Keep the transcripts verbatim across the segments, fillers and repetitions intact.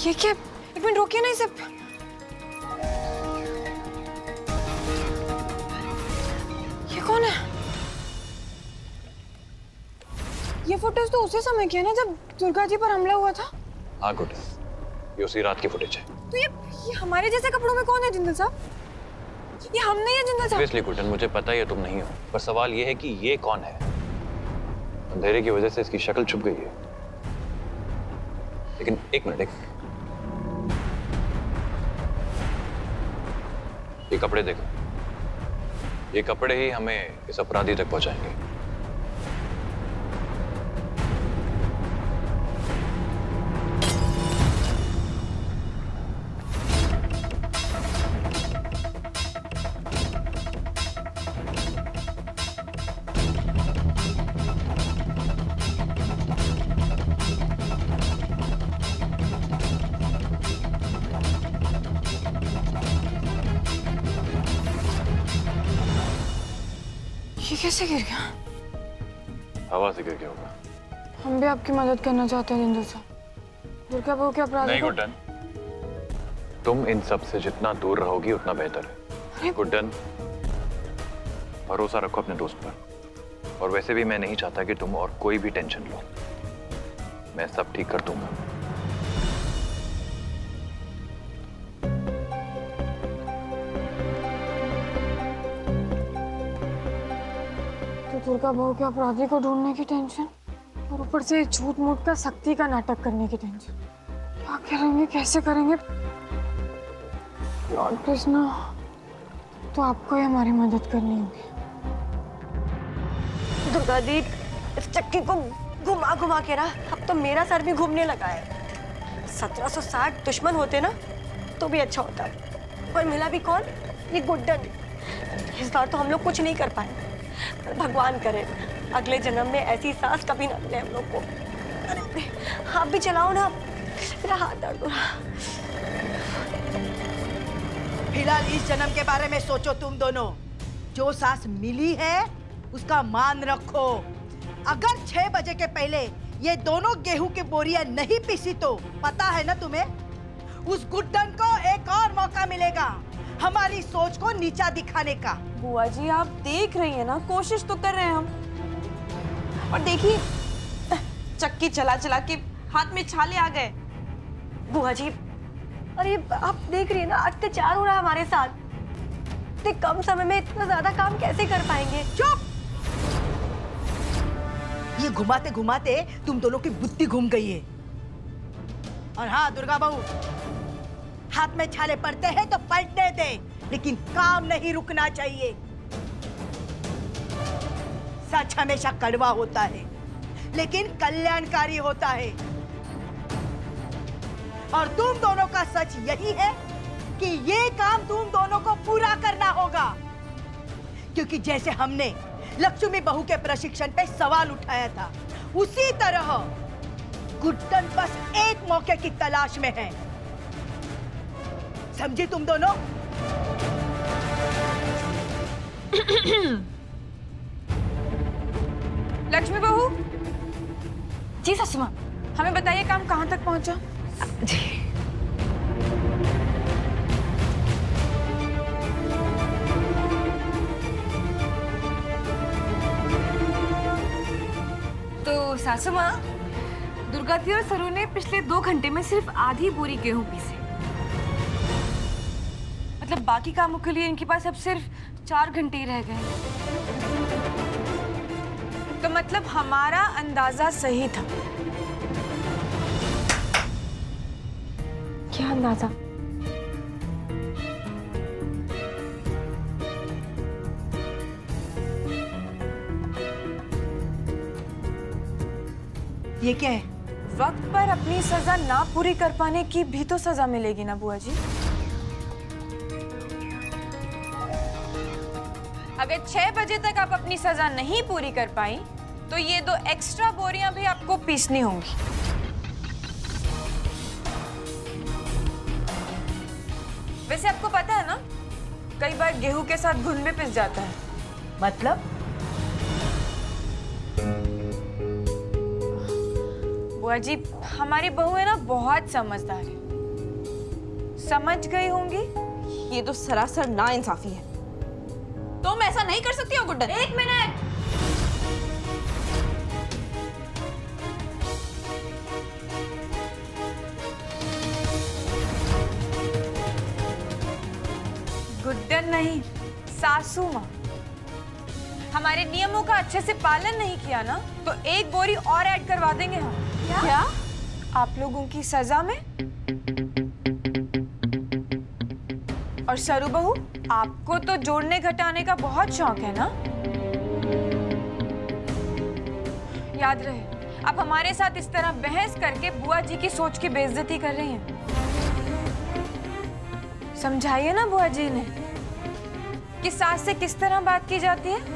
ये क्या? एक मिनट रोकिए ना इसे। ये कौन है? ये फुटेज तो उसी समय की है ना जब दुर्गा जी पर हमला हुआ था। हाँ गुड, ये उसी रात की फुटेज है। तो ये ये हमारे जैसे कपड़ों में कौन है जिंदल साहब? ये हम नहीं है जिंदल साहब। Obviously गुडन, मुझे पता है तुम नहीं हो, पर सवाल ये है कि ये कौन है। अंधेरे की वजह से इसकी शक्ल छुप गई है, लेकिन एक मिनट, एक ये कपड़े देखो, ये कपड़े ही हमें इस अपराधी तक पहुंचाएंगे। ये कैसे गिर गया? हवा से गिर गया होगा। हम भी आपकी मदद करना चाहते हैं जिंदल साहब। दुर्गा बहू के अपराधी नहीं गुड्डन, तुम इन सब से जितना दूर रहोगी उतना बेहतर है। गुड्डन, भरोसा रखो अपने दोस्त पर, और वैसे भी मैं नहीं चाहता कि तुम और कोई भी टेंशन लो। मैं सब ठीक कर दूंगा। दुर्गा बहू के अपराधी को ढूंढने की टेंशन, और ऊपर से झूठ मूठ का सख्ती का नाटक करने की टेंशन। क्या करेंगे, कैसे करेंगे? लॉर्ड कृष्णा, तो आपको ही हमारी मदद करनी होगी। दुर्गा दी, इस चक्की को घुमा घुमा के ना अब तो मेरा सर भी घूमने लगा है। सत्रह सौ साठ दुश्मन होते ना तो भी अच्छा होता, पर मिला भी कौन? ये गुड्डन। इस बार तो हम लोग कुछ नहीं कर पाए, पर भगवान करे अगले जन्म में ऐसी सास कभी ना मिले हम लोग को। अरे आप भी चलाओ ना, मेरा हाथ दर्द हो रहा। फिलहाल इस जन्म के बारे में सोचो तुम दोनों। जो सास मिली है उसका मान रखो। अगर छह बजे के पहले ये दोनों गेहूं की बोरियां नहीं पीसी तो पता है ना तुम्हें, उस गुड्डन को एक और मौका मिलेगा हमारी सोच को नीचा दिखाने का। बुआ जी आप देख रही हैं ना, कोशिश तो कर रहे हैं हम। और देखिए चक्की चला चला के हाथ में छाले आ गए। बुआ जी, अरे आप देख रही है ना अत्याचार हो रहा है हमारे साथ। इतने कम समय में इतना ज्यादा काम कैसे कर पाएंगे? चुप! ये घुमाते घुमाते तुम दोनों की बुद्धि घूम गई है। और हाँ दुर्गा बहू, हाथ में छाले पड़ते हैं तो पलटने दे, लेकिन काम नहीं रुकना चाहिए। सच हमेशा कड़वा होता है, लेकिन कल्याणकारी होता है। और तुम दोनों का सच यही है कि ये काम तुम दोनों को पूरा करना होगा, क्योंकि जैसे हमने लक्ष्मी बहू के प्रशिक्षण पे सवाल उठाया था, उसी तरह गुड्डन बस एक मौके की तलाश में है। समझी तुम दोनों? लक्ष्मी बहू जी। सासू माँ, हमें बताइए काम कहाँ तक पहुँचा? जी तो सासू माँ, दुर्गा दी और सरू ने पिछले दो घंटे में सिर्फ आधी बोरी गेहूं पीसे। मतलब बाकी कामों के लिए इनके पास अब सिर्फ चार घंटे ही रह गए। तो मतलब हमारा अंदाजा सही था। क्या अंदाजा? ये क्या है? वक्त पर अपनी सजा ना पूरी कर पाने की भी तो सजा मिलेगी ना बुआ जी। अगर छह बजे तक आप अपनी सजा नहीं पूरी कर पाई तो ये दो एक्स्ट्रा बोरियां भी आपको पीसनी होंगी। वैसे आपको पता है ना, कई बार गेहूं के साथ घुन भी पिस जाता है। मतलब? बुआ जी, हमारी बहू है ना बहुत समझदार है। समझ गई होंगी। ये तो सरासर नाइंसाफी है। तुम ऐसा नहीं कर सकती हो गुड्डन। एक मिनट। गुड्डन नहीं, सासू माँ। हमारे नियमों का अच्छे से पालन नहीं किया ना तो एक बोरी और ऐड करवा देंगे हम। क्या? क्या? आप लोगों की सजा में। और सरू बहू, आपको तो जोड़ने घटाने का बहुत शौक है ना? याद रहे, आप हमारे साथ इस तरह बहस करके बुआ जी की सोच की बेइज्जती कर रही हैं। समझाइए ना बुआ जी ने कि सास से किस तरह बात की जाती है।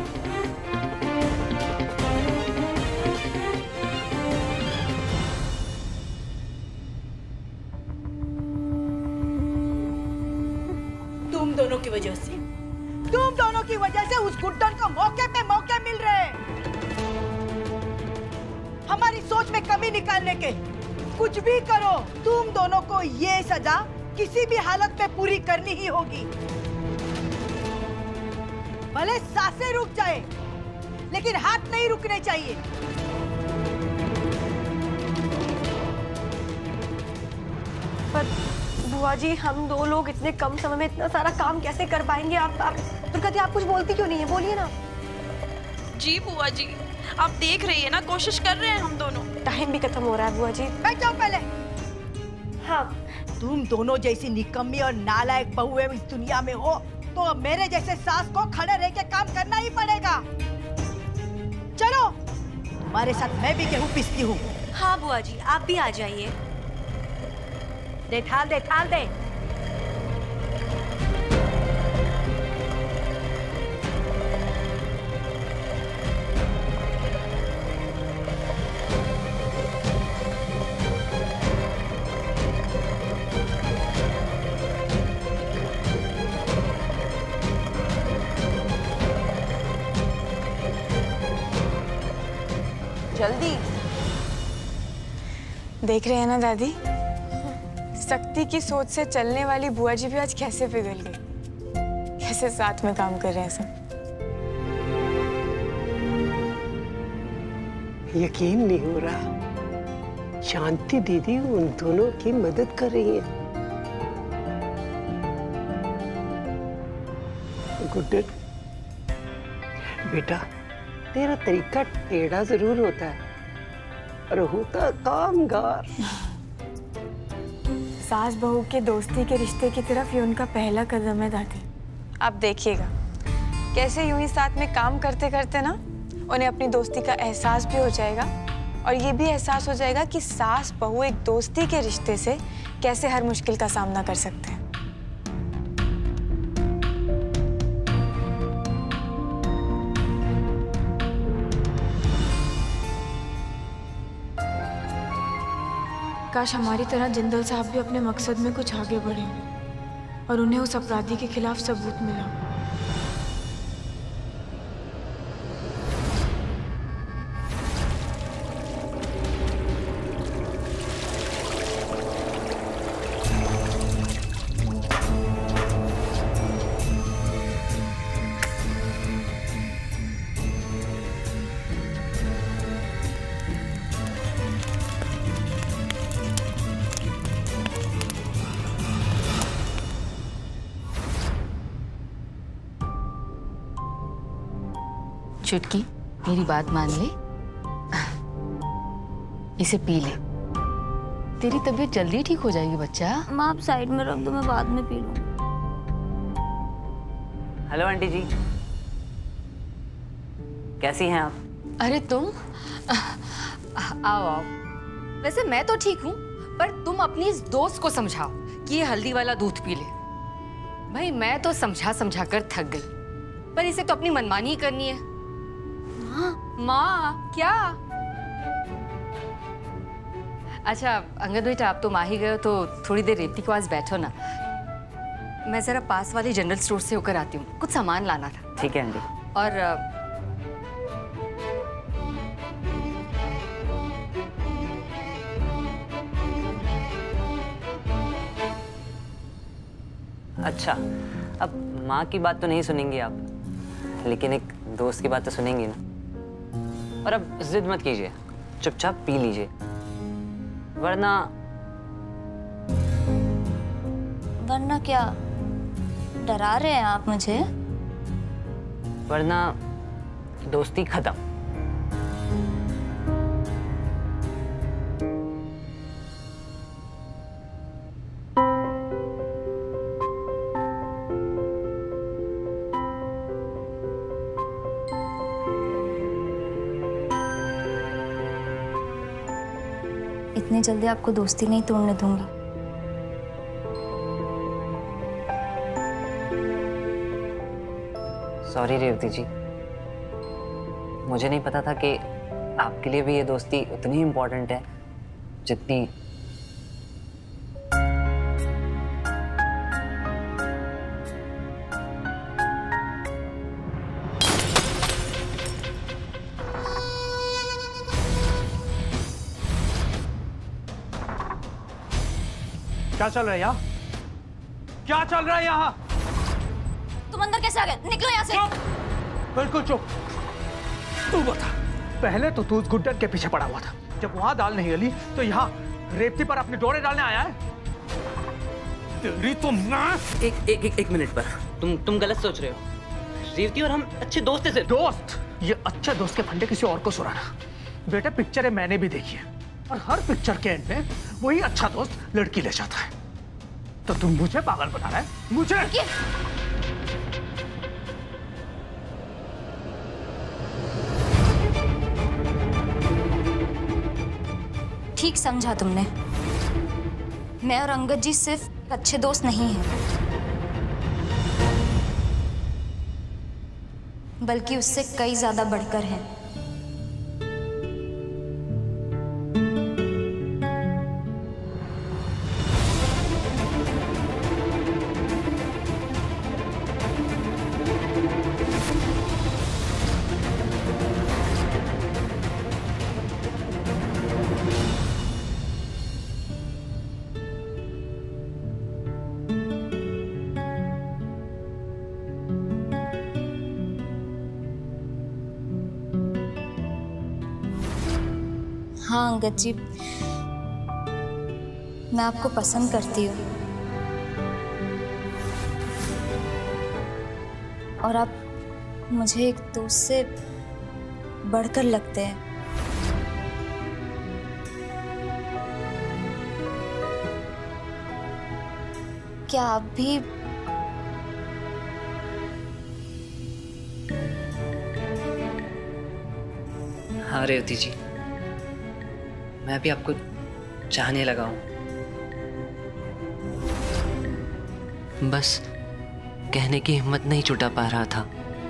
तुम दोनों की वजह से तुम दोनों की वजह से उस गुड्डन को मौके पे मौके मिल रहे हैं हमारी सोच में कमी निकालने के। कुछ भी करो, तुम दोनों को ये सजा किसी भी हालत में पूरी करनी ही होगी। भले सांसें रुक जाए, लेकिन हाथ नहीं रुकने चाहिए। पर बुआ जी, हम दो लोग इतने कम समय में इतना सारा काम कैसे कर पाएंगे? आप आप दुर्गा जी, आप कुछ बोलती क्यों नहीं है? बोलिए ना। जी बुआ जी, आप देख रही है ना, कोशिश कर रहे हैं हम दोनों। टाइम भी खत्म हो रहा है बुआ जी। बैठ जाओ पहले। हाँ, तुम दोनों जैसी निकम्मी और नालायक बहुएं इस दुनिया में हो तो अब मेरे जैसे सास को खड़े रह के काम करना ही पड़ेगा। चलो, तुम्हारे साथ मैं भी गेहूं पीसती हूँ। हाँ बुआ जी, आप भी आ जाइए। दे थाल दे थाल दे। जल्दी। देख रहे हैं ना दादी, शक्ति की सोच से चलने वाली बुआ जी भी आज कैसे पिघल गई, कैसे साथ में काम कर रहे हैं सब। यकीन नहीं हो रहा, शांति दीदी उन दोनों की मदद कर रही है। गुड्डन बेटा, तेरा तरीका टेढ़ा जरूर होता है और होता कामगार। सास बहू के दोस्ती के रिश्ते की तरफ ये उनका पहला कदम है दादी। आप देखिएगा कैसे यूं ही साथ में काम करते करते ना उन्हें अपनी दोस्ती का एहसास भी हो जाएगा और ये भी एहसास हो जाएगा कि सास बहू एक दोस्ती के रिश्ते से कैसे हर मुश्किल का सामना कर सकते हैं। काश हमारी तरह जिंदल साहब भी अपने मकसद में कुछ आगे बढ़े और उन्हें उस अपराधी के खिलाफ सबूत मिला। चुटकी, मेरी बात मान ले, इसे पी ले, तेरी तबीयत जल्दी ठीक हो जाएगी बच्चा। माँ आप साइड में रख दो, मैं बाद में पी लूँ। हेलो आंटी जी, कैसी हैं आप? अरे तुम आओ आओ। वैसे मैं तो ठीक हूँ, पर तुम अपनी इस दोस्त को समझाओ कि ये हल्दी वाला दूध पी ले। भाई मैं तो समझा समझा कर थक गई, पर इसे तो अपनी मनमानी ही करनी है। माँ क्या? अच्छा अंगद बेटा, आप तो आ ही गए हो तो थोड़ी देर रेवती के पास बैठो ना। मैं जरा पास वाले जनरल स्टोर से होकर आती हूँ, कुछ सामान लाना था। ठीक है आंटी। और अच्छा, अब माँ की बात तो नहीं सुनेंगी आप, लेकिन एक दोस्त की बात तो सुनेंगी ना। और अब जिद मत कीजिए, चुपचाप पी लीजिए, वरना वरना क्या डरा रहे हैं आप मुझे? वरना दोस्ती खत्म। इतनी जल्दी आपको दोस्ती नहीं तोड़ने दूंगी। सॉरी रेवती जी, मुझे नहीं पता था कि आपके लिए भी ये दोस्ती उतनी इम्पोर्टेंट है जितनी। क्या चल रहा है यहाँ? क्या चल रहा है यहाँ? तुम अंदर कैसे आ गए? निकलो यहाँ से। चुप, बिल्कुल चुप। तू बता, पहले तो तू उस गुड्डन के पीछे पड़ा हुआ था, जब वहां दाल नहीं गली तो यहाँ रेवती पर अपने डोरे डालने आया है। तेरी तो मैं। एक एक एक, एक मिनट पर, तुम तुम गलत सोच रहे हो। रेवती और हम अच्छे दोस्त थे। दोस्त? ये अच्छे दोस्त के फंडे किसी और को सुनाना। बेटा पिक्चर है, मैंने भी देखी है, और हर पिक्चर के एंड में वही अच्छा दोस्त लड़की ले जाता है। तो तुम मुझे पागल बना रहा है? मुझे? ठीक समझा तुमने। मैं और अंगद जी सिर्फ अच्छे दोस्त नहीं हैं, बल्कि उससे कई ज्यादा बढ़कर हैं। हाँ अंगद जी, मैं आपको पसंद करती हूँ और आप मुझे एक दोस्त से बढ़कर लगते हैं। क्या आप भी हाँ रेवती जी, मैं भी आपको चाहने लगा हूं, बस कहने की हिम्मत नहीं जुटा पा रहा था।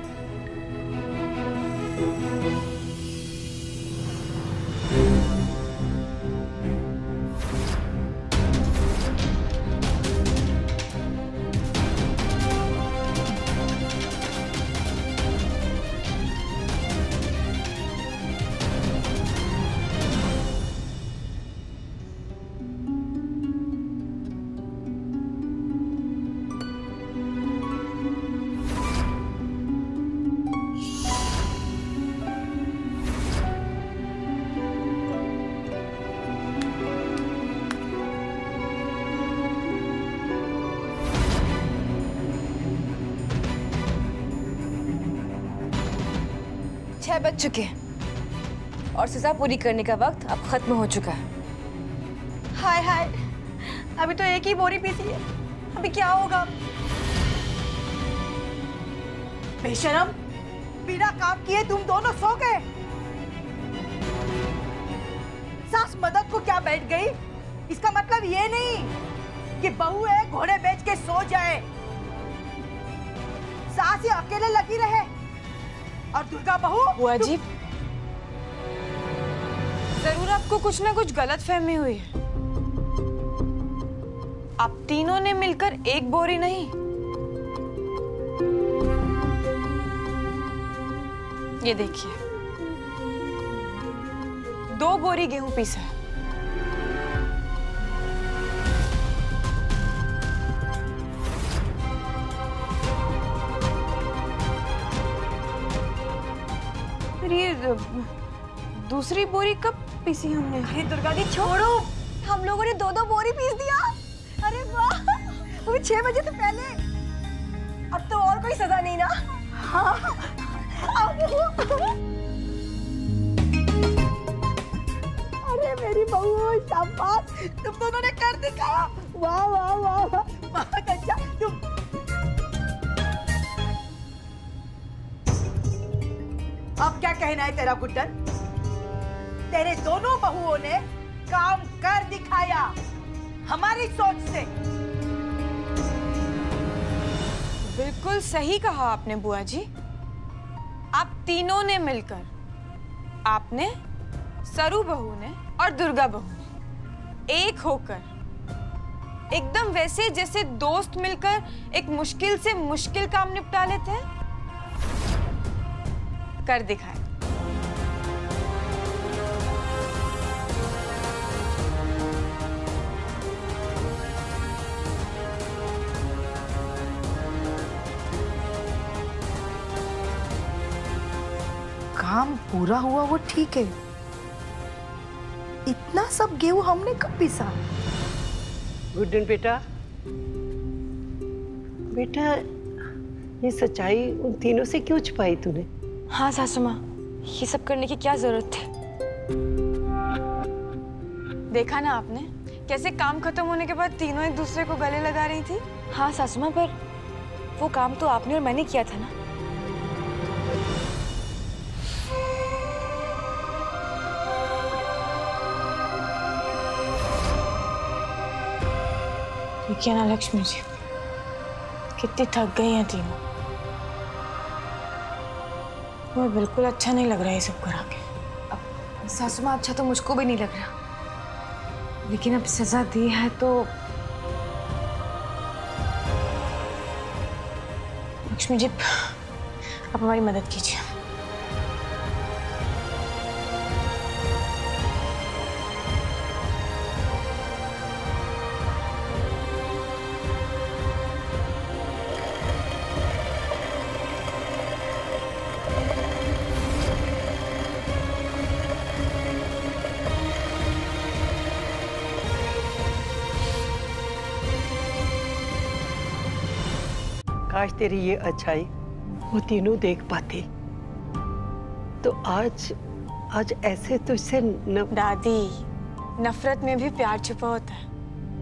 छह बज चुके हैं और सजा पूरी करने का वक्त अब खत्म हो चुका है। हाय हाय, अभी तो एक ही बोरी पीसी है, अभी क्या होगा? बेशरम, बिना काम किए तुम दोनों सो गए। सास मदद को क्या बैठ गई? इसका मतलब ये नहीं कि बहू है घोड़े बेच के सो जाए। सास ही अकेले लगी रहे और दुर्गा बहू। बुआ जी, जरूर आपको कुछ ना कुछ गलत फहमी हुई है। आप तीनों ने मिलकर एक बोरी नहीं, ये देखिए, दो बोरी गेहूं पीसा है। दूसरी बोरी कब पीसी हमने? अरे दुर्गा दी छोड़ो, हम लोगों ने दो दो बोरी पीस दिया। अरे वाह, वो छह बजे से पहले। अब तो और कोई सजा नहीं ना? हाँ। अरे मेरी बहू, शाबाश, तुम दोनों ने कर दिखाया। वाह वाह वाह वाह, बहुत अच्छा। तुम अब क्या कहना है तेरा गुड्डन? तेरे दोनों बहुओं ने काम कर दिखाया हमारी सोच से। बिल्कुल सही कहा आपने बुआ जी। आप तीनों ने मिलकर, आपने, सरू बहू ने और दुर्गा बहू ने एक होकर, एकदम वैसे जैसे दोस्त मिलकर एक मुश्किल से मुश्किल काम निपटा लेते हैं, कर दिखाया। काम पूरा हुआ वो ठीक है, इतना सब गेहूं हमने कब पीसा? गुड्डन बेटा, बेटा ये सच्चाई उन तीनों से क्यों छुपाई तूने? हाँ सासू माँ, ये सब करने की क्या जरूरत थी? देखा ना आपने कैसे काम खत्म होने के बाद तीनों एक दूसरे को गले लगा रही थी। हाँ सासू माँ, पर वो काम तो आपने और मैंने किया था ना। देखिए ना लक्ष्मी जी, कितनी थक गई हैं तीनों। मुझे बिल्कुल अच्छा नहीं लग रहा है ये सब करा के। अब सासू माँ, अच्छा तो मुझको भी नहीं लग रहा, लेकिन अब सजा दी है तो लक्ष्मी जी आप हमारी मदद कीजिए। काश तेरी ये अच्छाई वो तीनों देख पाते, तो आज आज ऐसे तुझसे न... दादी, नफरत में भी प्यार छुपा होता है,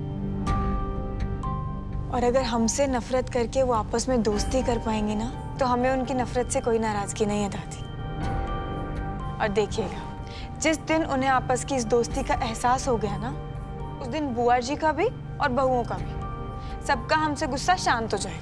और अगर हमसे नफरत करके वो आपस में दोस्ती कर पाएंगे ना, तो हमें उनकी नफरत से कोई नाराजगी नहीं है दादी। और देखिएगा, जिस दिन उन्हें आपस की इस दोस्ती का एहसास हो गया ना, उस दिन बुआ जी का भी और बहुओं का भी, सबका हमसे गुस्सा शांत हो जाएगा,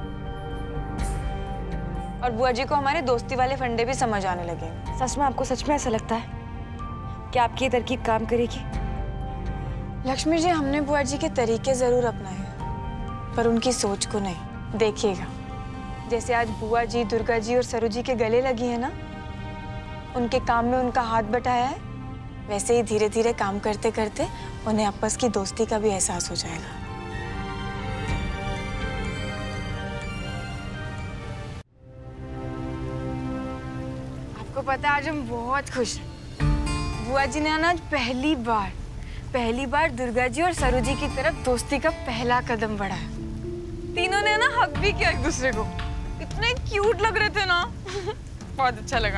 और बुआ जी को हमारे दोस्ती वाले फंडे भी समझ आने लगेंगे। सच में आपको सच में ऐसा लगता है कि आपकी ये तरकीब काम करेगी? लक्ष्मी जी, हमने बुआ जी के तरीके जरूर अपनाए, पर उनकी सोच को नहीं। देखिएगा, जैसे आज बुआ जी, दुर्गा जी और सरू जी के गले लगी है ना, उनके काम में उनका हाथ बटाया है, वैसे ही धीरे धीरे काम करते करते उन्हें आपस की दोस्ती का भी एहसास हो जाएगा। आपको पता है आज हम बहुत खुश हैं। बुआ जी ने आज पहली बार पहली बार दुर्गा जी और सरू जी की तरफ दोस्ती का पहला कदम बढ़ाया। तीनों ने ना हक भी किया एक दूसरे को, इतने क्यूट लग रहे थे ना बहुत अच्छा लगा।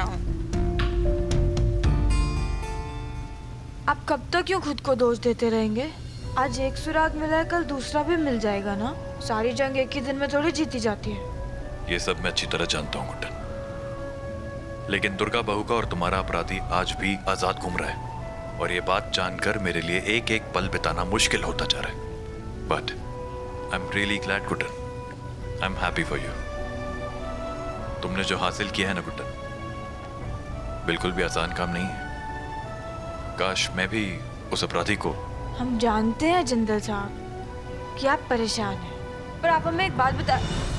आप कब तक क्यों खुद को दोष देते रहेंगे? आज एक सुराग मिला है, कल दूसरा भी मिल जाएगा ना। सारी जंग एक ही दिन में थोड़ी जीती जाती है। ये सब मैं अच्छी तरह जानता हूँ गुड्डन, लेकिन दुर्गा बहू का और तुम्हारा अपराधी आज भी आजाद घूम रहा है, और ये बात जानकर मेरे लिए एक एक पल बिताना मुश्किल होता जा रहा है। But I am really glad Guddan, I am happy for you. तुमने जो हासिल किया है ना गुड्डन, बिल्कुल भी आसान काम नहीं है। काश मैं भी उस अपराधी को। हम जानते हैं जिंदल साहब कि आप परेशान हैं, पर आप हमें एक बात बता।